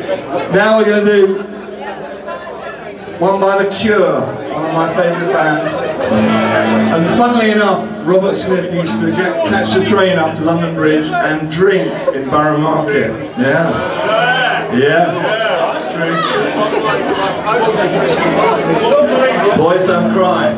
Now we're going to do one by The Cure, one of my favourite bands. And funnily enough, Robert Smith used to catch the train up to London Bridge and drink in Borough Market. Yeah. Yeah. It's true. Boys Don't Cry.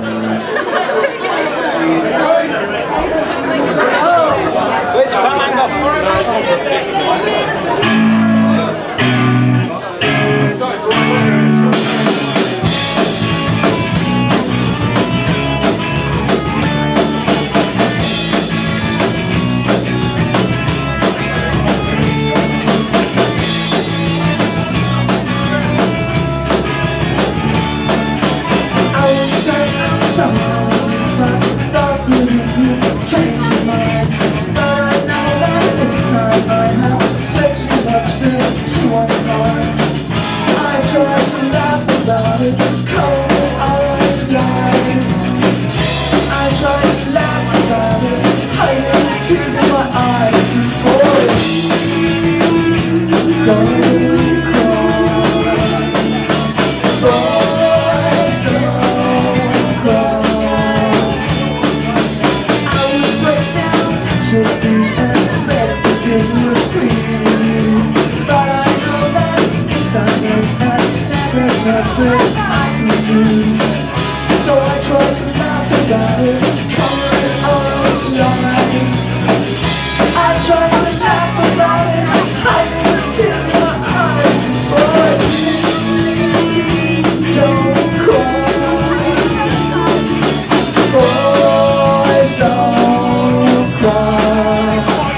So I try to laugh about it, cover it all line. I try to laugh about it, hiding the tears in my eyes. But don't cry, boys don't cry.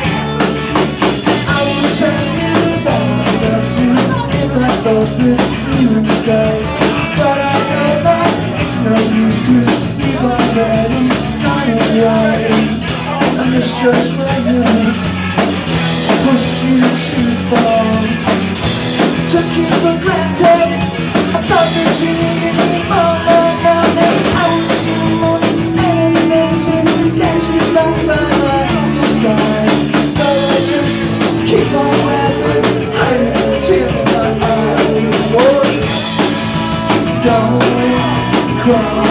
I will tell you that I loved you if I thought that you would stay. But I know that it's no use, cause you've already gone away. And it's just my minutes pushed you too far. Took you for granted, I thought that you needed me more. Now that I was your most amazing, that you back by my side. But I just keep on laughing, hiding the tears in my eyes. Don't cry,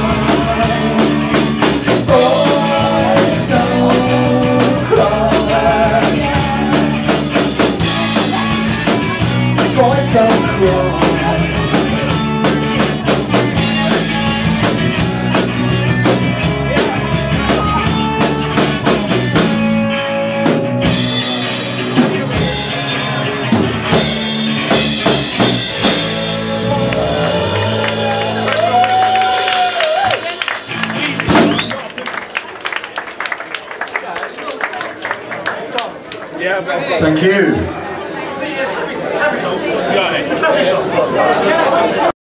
boys don't cry, boys don't cry. Thank you.